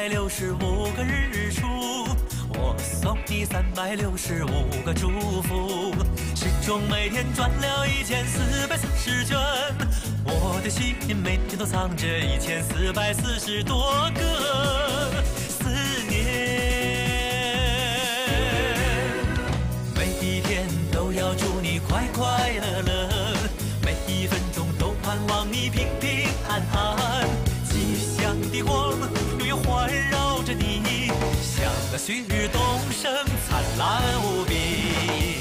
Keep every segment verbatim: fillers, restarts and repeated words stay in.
百六十五个日出，我送你三百六十五个祝福。时钟每天转了一千四百四十圈，我的心每天都藏着一千四百四十多个思念。每一天都要祝你快快乐乐，每一分钟都盼望你平平安安。吉祥的光永远环绕着你，像那旭日东升，灿烂无比。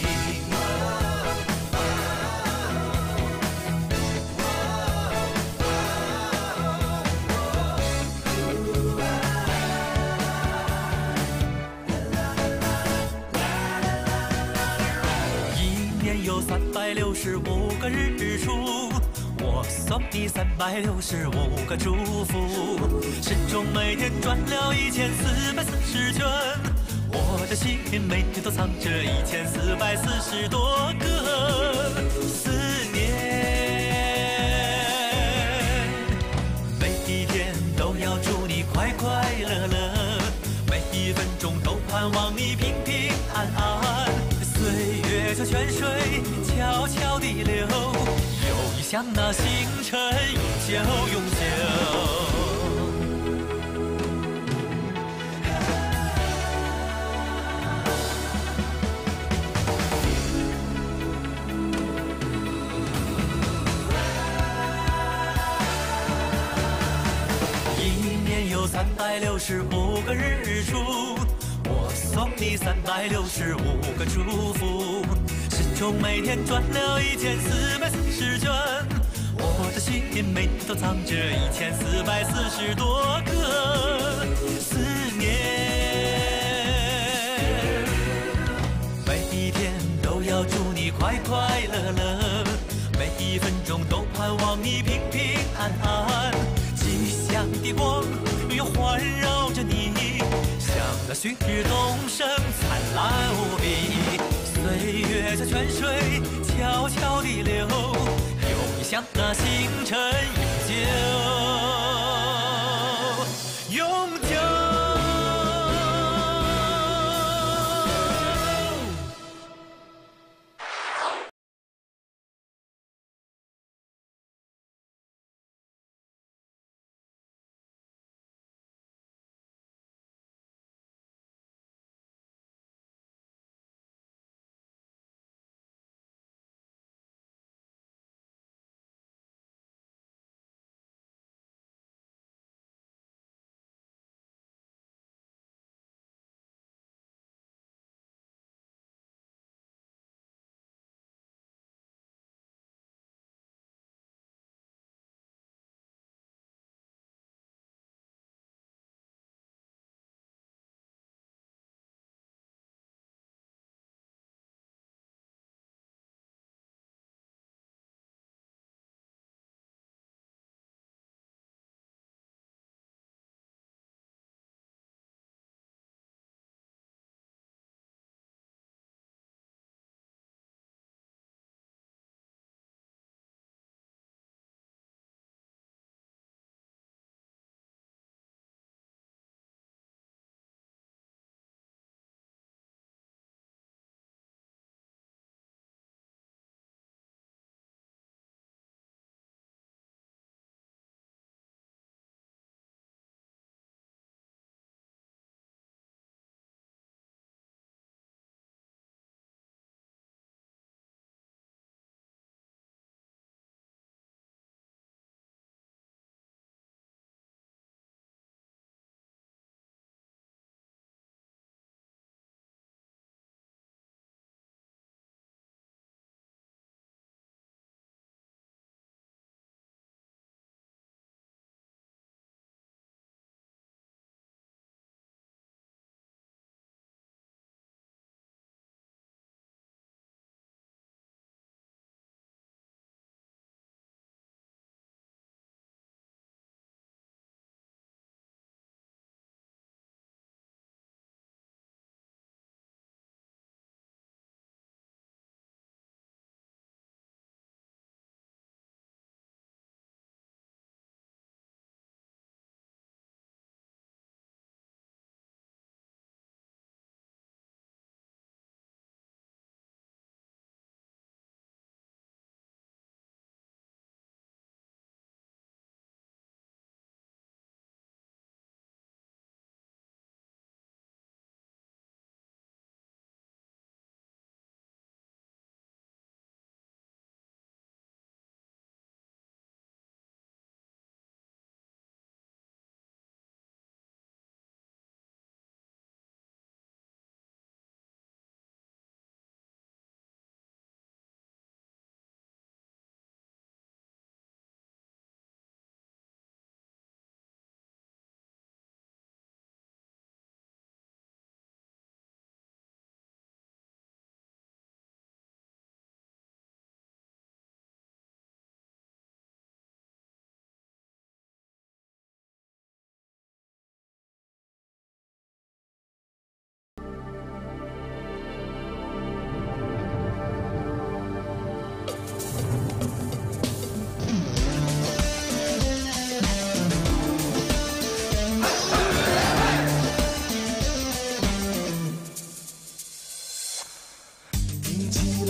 一年有三百六十五个日出，我送你三百六十五个祝福。时钟每天转了一千四百四十圈，我的心每天都藏着一千四百四十多个思念。每一天都要祝你快快乐乐，每一分钟都盼望你平平安安。岁月像泉水悄悄地流，友谊像那星辰永久永久。一年有三百六十五个日出，我送你三百六十五个祝福。时钟每天转了一千四百四十圈，我的心每天都藏着一千四百四十多个思念。每一天都要祝你快快乐乐，每一分钟都盼望你平平安安。吉祥的光永远环绕着你，像那旭日东升，灿烂无比。岁月像泉水悄悄地流，友谊像那星辰永久永久。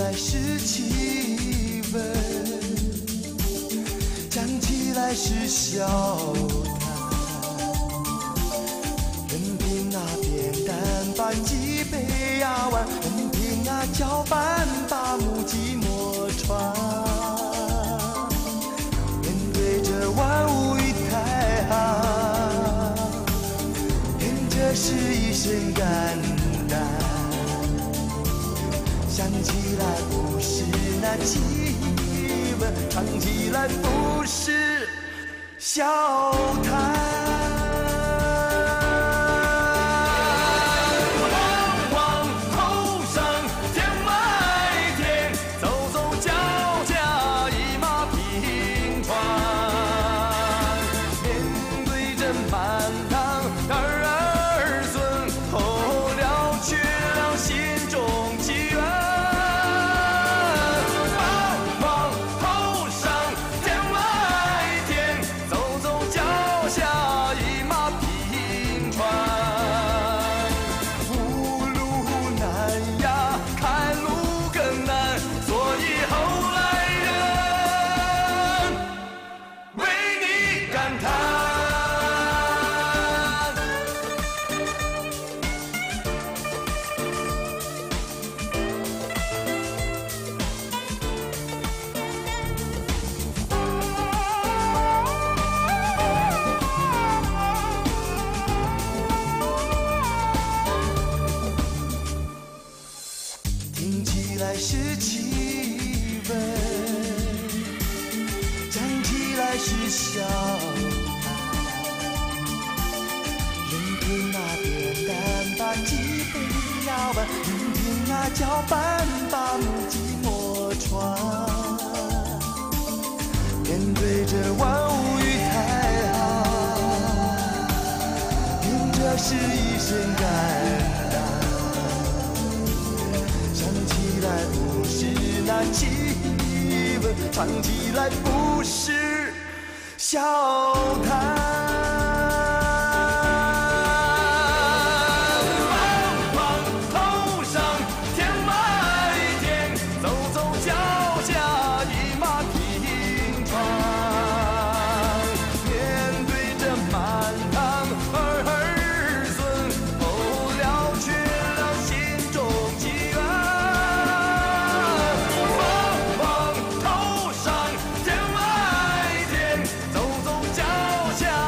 来是气氛，站起来是笑谈。任凭那扁担把脊背压弯，任凭那脚板把木屐磨穿。面对这万物与太行，愿这是一声感叹。想起来不是那气氛，唱起来不是笑谈。是气氛，站起来是笑谈。任凭那扁担把脊背压弯，任凭那脚板把木屐磨穿。面对这万物与太行，愿这是一声感叹。起来不是那气氛，唱起来不是笑谈。 走走脚下。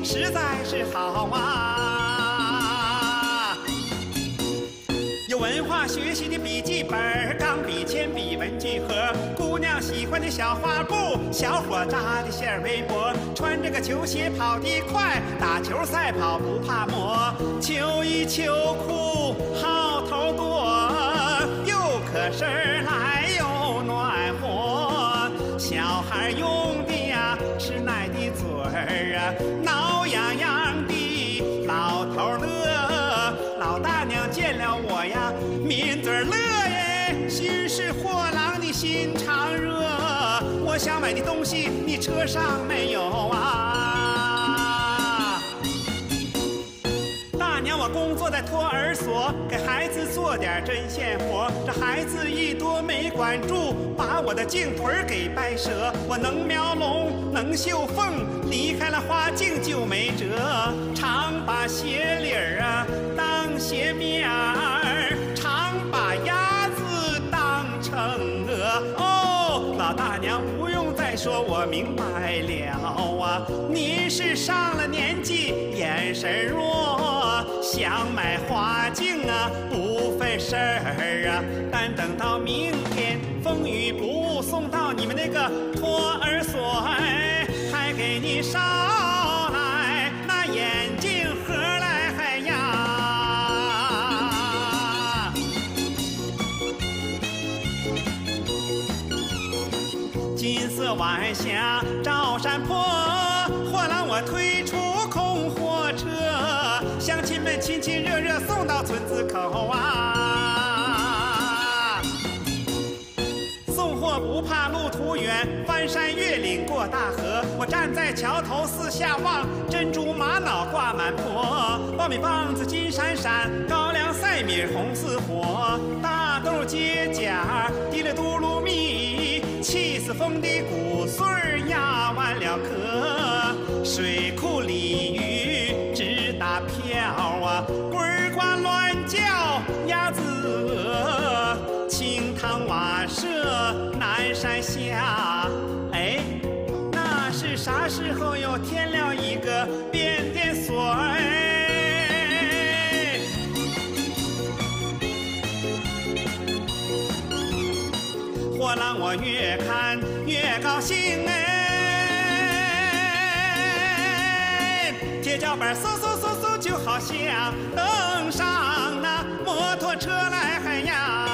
实在是好啊。有文化学习的笔记本、钢笔、铅笔、文具盒，姑娘喜欢的小花布，小伙扎的线围脖，穿着个球鞋跑得快，打球赛跑不怕磨，秋衣秋裤好头多，又可身来又暖和，小孩用的呀是奶的嘴儿啊，挠痒痒的老头乐，老大娘见了我呀抿嘴乐耶，心是货郎的心肠热，我想买的东西你车上没有啊？大娘我工作在托儿所，给孩子做点针线活，这孩子一多没管住，把我的颈腿给掰折，我能描龙能绣凤，离开了花镜就没辙，常把鞋领儿啊当鞋面儿，常把鸭子当成鹅。哦，老大娘不用再说，我明白了啊，您是上了年纪眼神弱，想买花镜啊不费事儿啊，但等到明天风雨不送到你们那个托儿所，哎，还给你捎来那眼镜盒来还呀。金色晚霞照山坡，货郎我推出空货车，乡亲们亲亲热热送到村子口啊。送货不怕路途远，翻山越岭过大河，我站在桥头四下望，珍珠玛瑙挂满坡，苞米棒子金闪闪，高粱赛米红似火，大豆结荚滴了嘟噜蜜，气死风的谷穗压完了壳，水库鲤鱼直打漂啊，龟儿呱乱叫鸭子鹅，清汤瓦舍南山下，哎，那是啥时候又添了一个变电所哎？货郎我越看越高兴哎，铁脚板嗖嗖嗖嗖就好像登上那摩托车来嗨呀。